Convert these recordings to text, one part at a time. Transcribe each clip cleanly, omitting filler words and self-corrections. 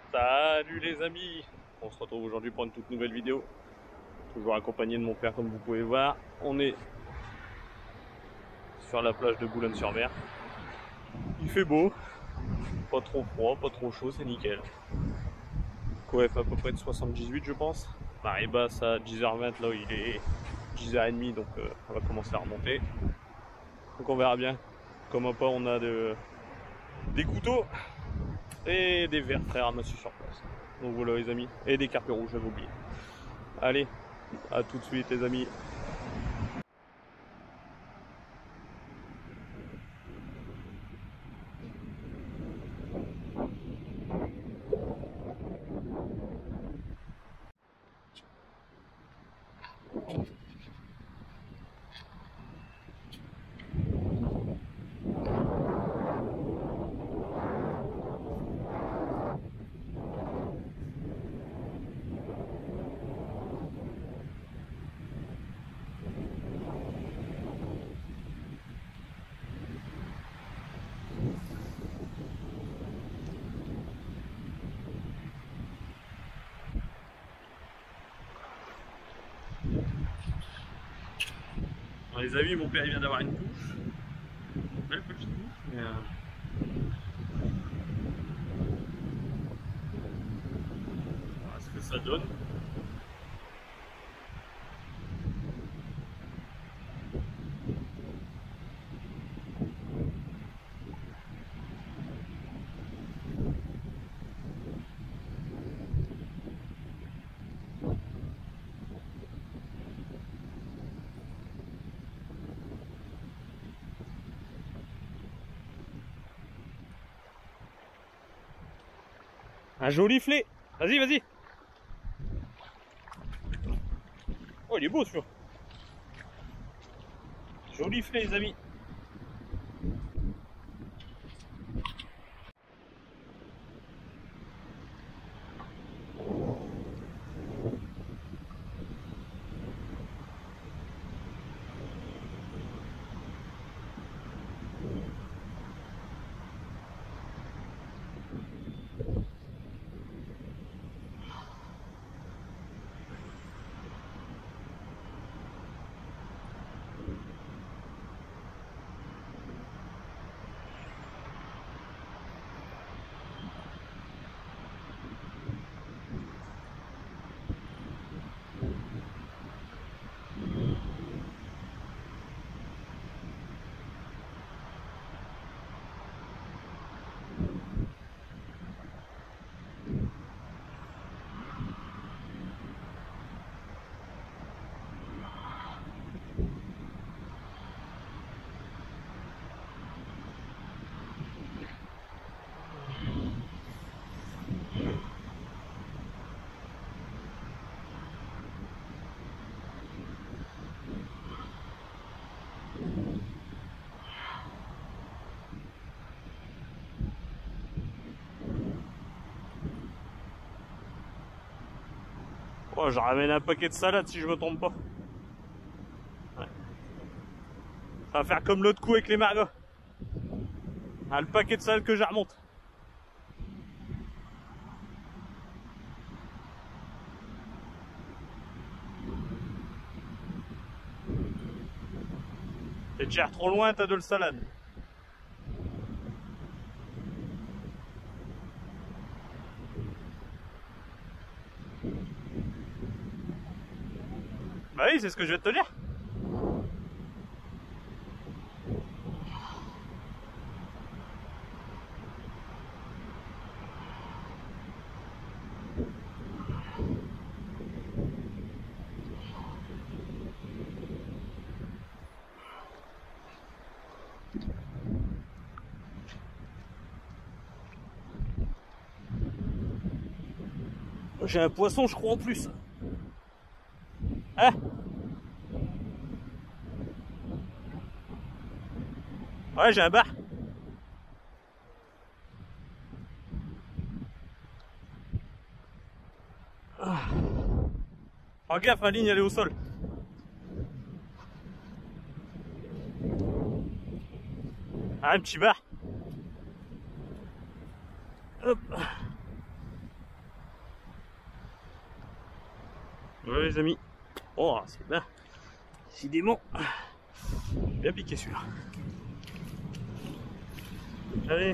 Salut les amis, on se retrouve aujourd'hui pour une toute nouvelle vidéo. Toujours accompagné de mon père comme vous pouvez voir. On est sur la plage de Boulogne-sur-Mer. Il fait beau, pas trop froid, pas trop chaud, c'est nickel. Coef à peu près de 78 je pense. Marée basse à 10h20, là il est 10h30 donc on va commencer à remonter. Donc on verra bien. Comme un pas on a des couteaux et des verres très ramassés sur place. Donc voilà les amis, et des carpes rouges, j'avais oublié. Allez, à tout de suite les amis. Alors, les amis, mon père il vient d'avoir une couche. Une belle petite couche, mais voilà ce que ça donne. Un joli filet. Vas-y, vas-y. Oh, il est beau celui-là. Joli filet, les amis. Oh, je ramène un paquet de salade si je me trompe pas. Ouais. Ça va faire comme l'autre coup avec les margots. Ah, le paquet de salade que je remonte. T'es déjà trop loin, t'as de le salade. Bah oui, c'est ce que je vais te dire. J'ai un poisson, je crois, en plus. Hein? Ouais, j'ai un bar. Oh, gaffe, ma ligne, elle est au sol. Ah, un petit bar. Hop. Ouais les amis. Oh c'est bien. Décidément. Bien piqué celui-là. Allez.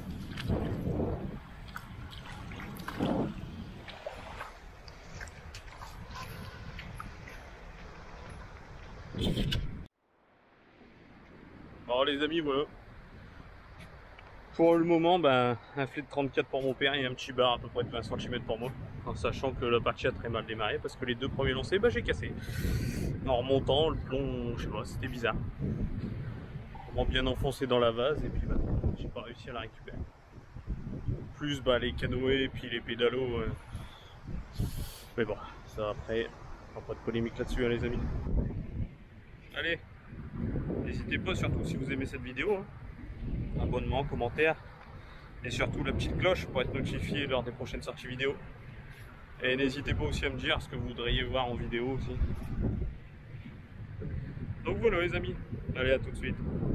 Alors les amis, voilà. Pour le moment, ben, un filet de 34 pour mon père et un petit bar à peu près de 20 cm pour moi. En sachant que la partie a très mal démarré parce que les deux premiers lancers, ben, j'ai cassé. En remontant, le plomb, je sais pas, c'était bizarre. Vraiment bien enfoncé dans la vase et puis ben, j'ai pas réussi à la récupérer. Plus bah, les canoës et puis les pédalos. Mais bon, ça après, pas de polémique là-dessus hein, les amis. Allez, n'hésitez pas surtout si vous aimez cette vidéo. Hein. Abonnement, commentaire. Et surtout la petite cloche pour être notifié lors des prochaines sorties vidéo. Et n'hésitez pas aussi à me dire ce que vous voudriez voir en vidéo aussi. Donc voilà les amis, allez à tout de suite.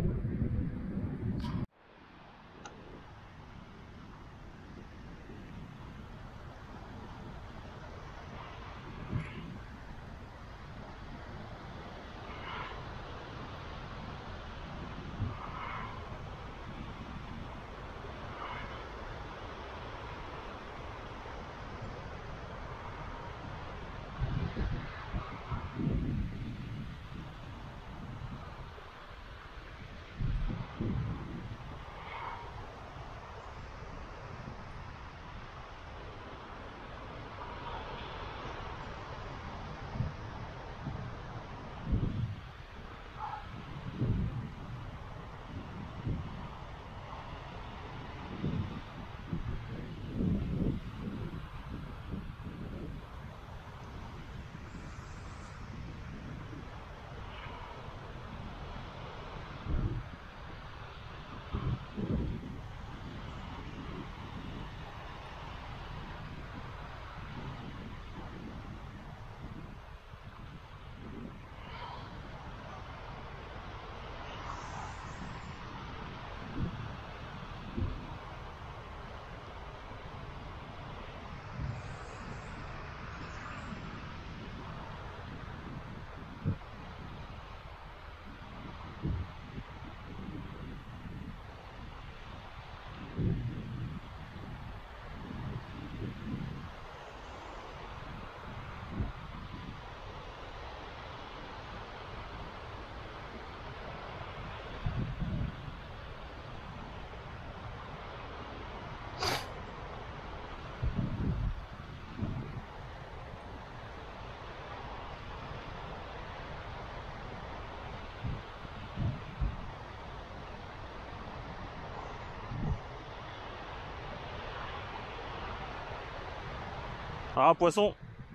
Ah poisson,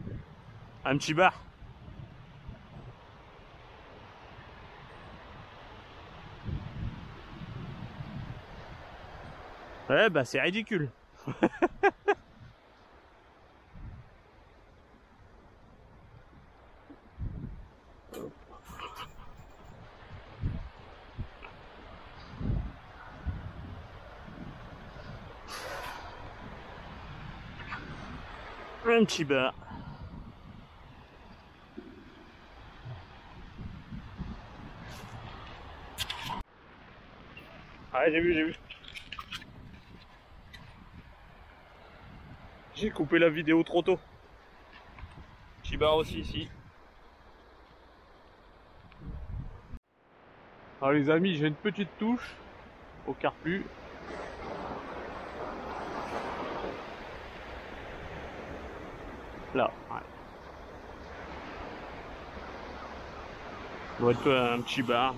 un petit bar. Ouais bah c'est ridicule. Un petit bar. Ah j'ai vu. J'ai coupé la vidéo trop tôt. Petit bar aussi ici. Alors les amis, j'ai une petite touche au carpu. Là, ouais. Ça doit être un petit bar.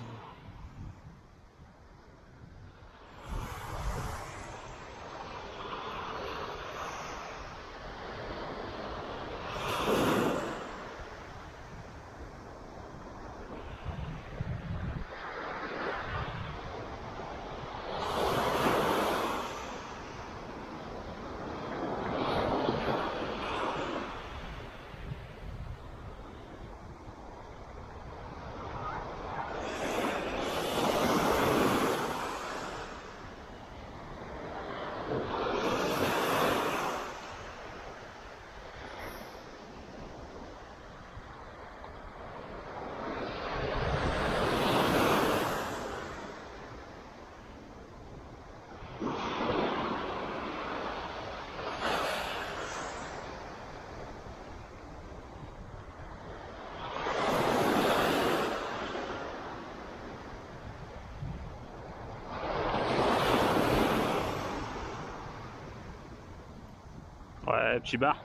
Ouais, petit bar.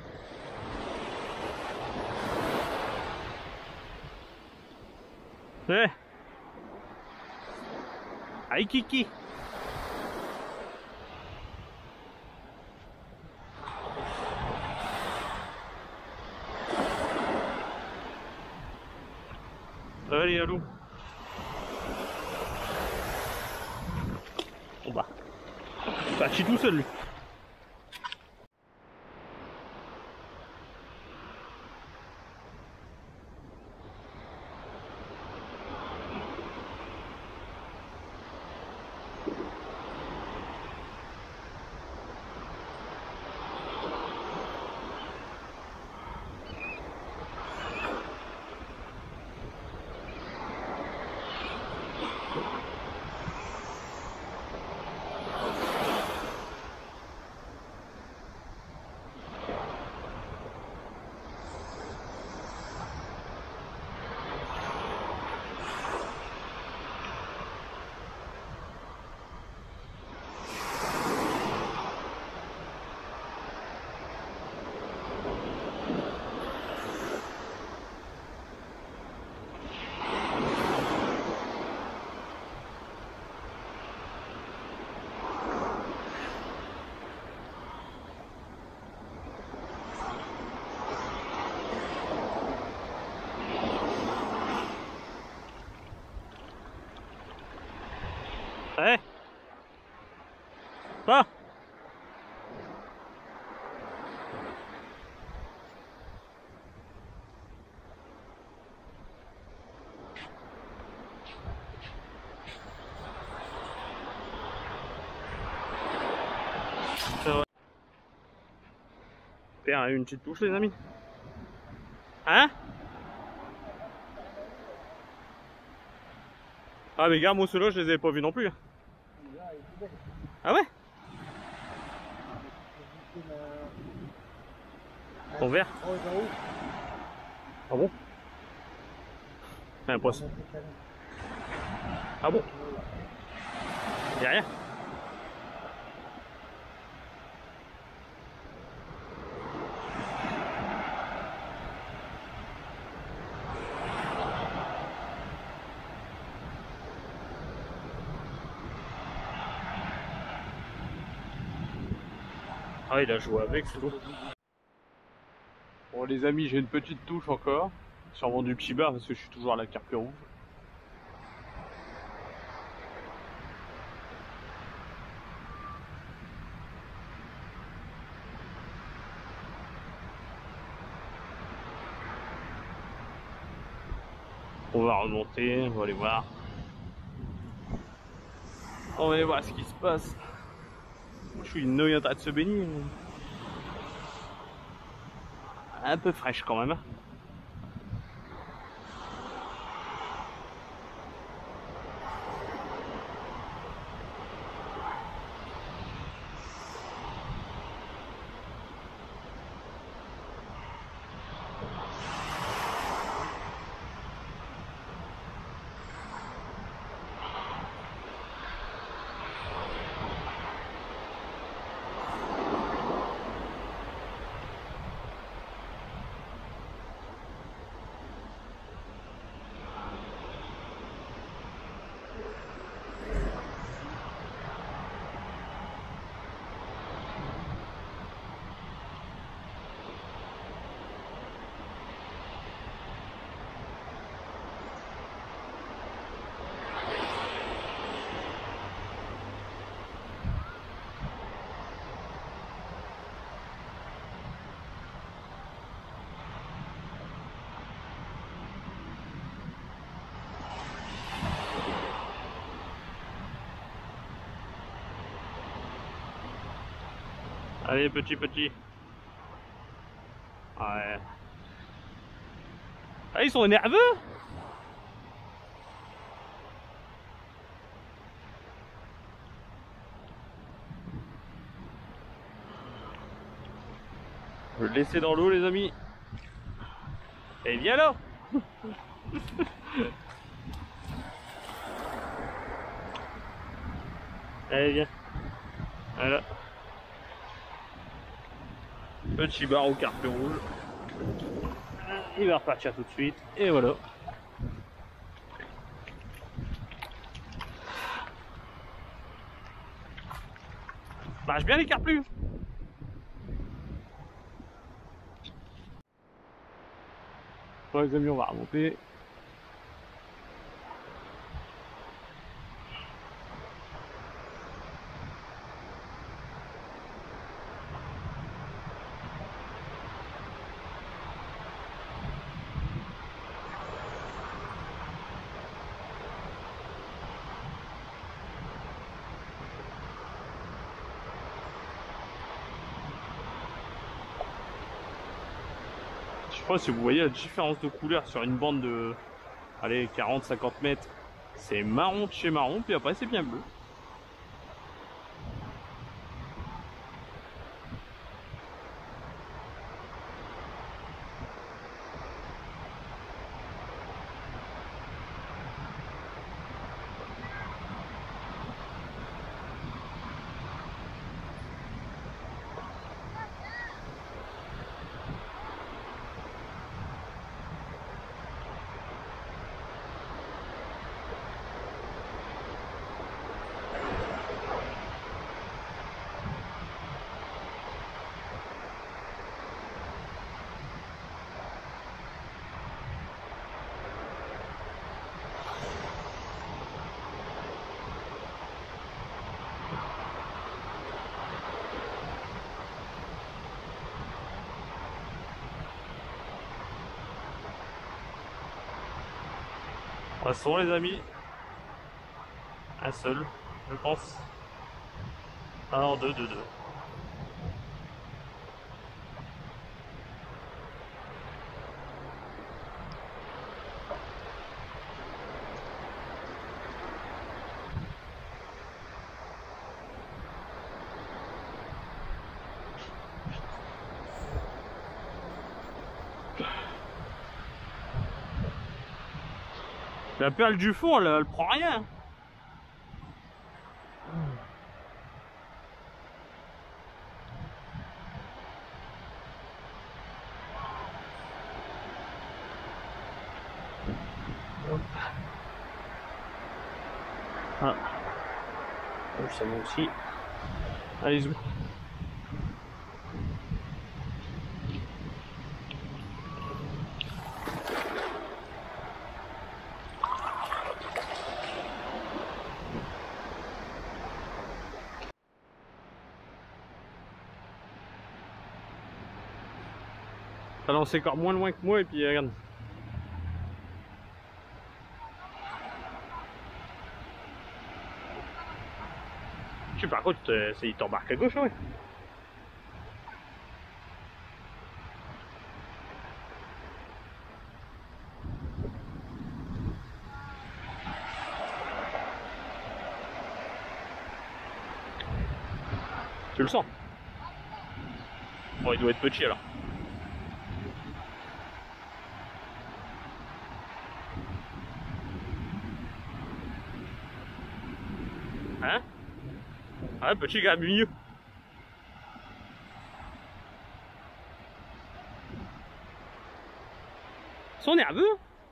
Ouais. Aïe Kiki. Allez, allô. Bon bah. Ça chie tout seul lui. Ouais. Pas. Père a eu une petite touche les amis. Hein? Ah mais gars, moi ceux-là je les avais pas vus non plus. Ah ouais? Ton verre? Ah bon? Un poisson. Ah bon? Y'a rien? Ah il a joué avec, c'est beau. Bon les amis, j'ai une petite touche encore. Sûrement du petit bar parce que je suis toujours à la carpe rouge. On va remonter, on va aller voir. On va aller voir ce qui se passe. Je suis une nouille en train de se baigner. Un peu fraîche quand même. Allez, petit. Ouais. Ah, ils sont nerveux. Je vais le laisser dans l'eau, les amis. Et viens là. Allez, viens. Voilà. Petit bar au carpe rouge. Il va repartir tout de suite. Et voilà. Lâche bien les carplus. Bon les amis, on va remonter. Je sais pas si vous voyez la différence de couleur sur une bande de, allez, 40-50 mètres. C'est marron de chez marron, puis après c'est bien bleu. Passons les amis. Un seul, je pense. Alors deux. La perle du fond, elle prend rien. Ah. Ça monte aussi. Allez, zoom. T'as lancé encore moins loin que moi et puis regarde. Je sais par contre, il t'embarque à gauche, ouais. Tu le sens? Bon, il doit être petit alors. Hein? Ouais, petit gars, mieux. Ils sont nerveux.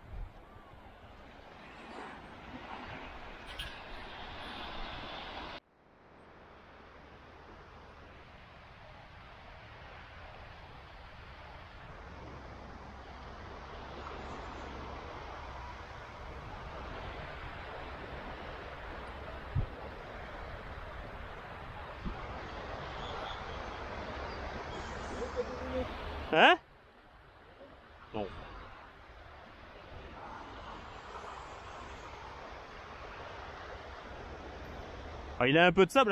Hein? Non. Ah, il a un peu de sable.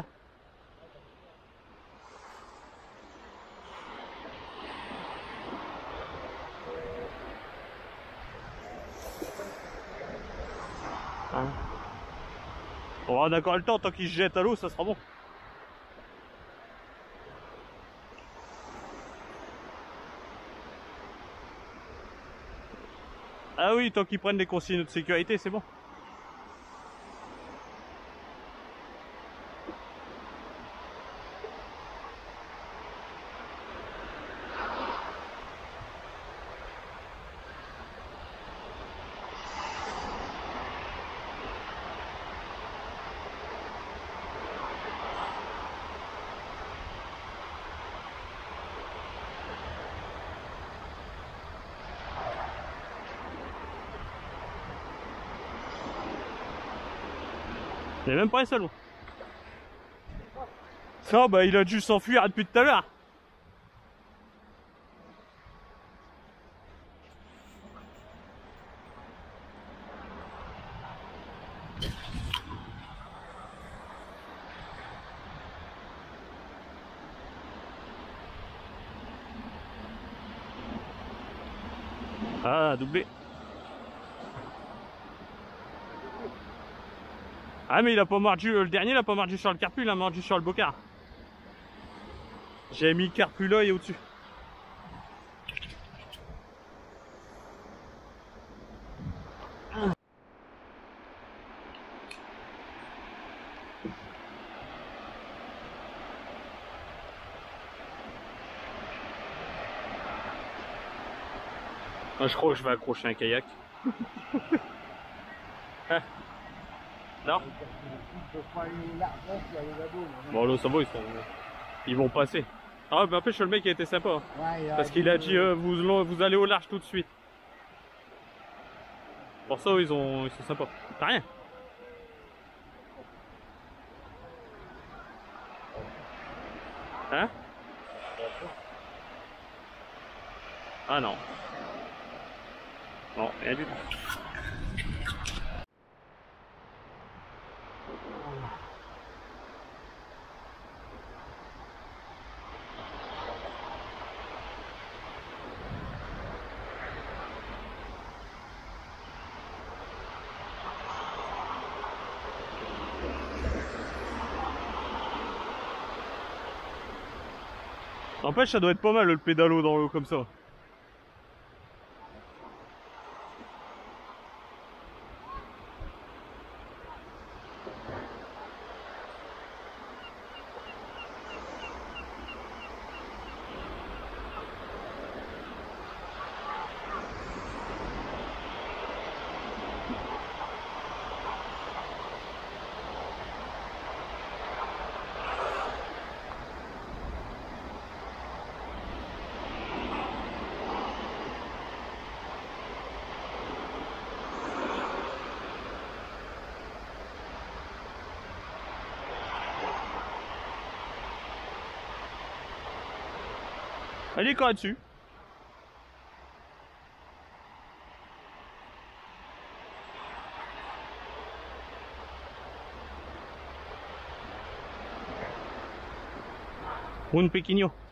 Hein? On aura d'accord le temps, tant qu'il se jette à l'eau, ça sera bon. Ah oui, tant qu'ils prennent des consignes de sécurité, c'est bon. Il est même pas les salons. Ça, bah il a dû s'enfuir depuis tout à l'heure. Ah, doublé. Ah mais il a pas mordu, le dernier il a pas mordu sur le carpu, il a mordu sur le bocard. J'ai mis le carpu là et au-dessus. Ah, je crois que je vais accrocher un kayak. Hein? Non? Bon là ça va, ils vont passer. Ah mais après le mec il a été sympa. Parce qu'il a dit vous allez au large tout de suite. Pour ça ils sont sympas. T'as rien? Hein? Ah non. Non, rien du tout. N'empêche, ça doit être pas mal le pédalo dans l'eau comme ça. Elle est quand dessus. Un pequeño.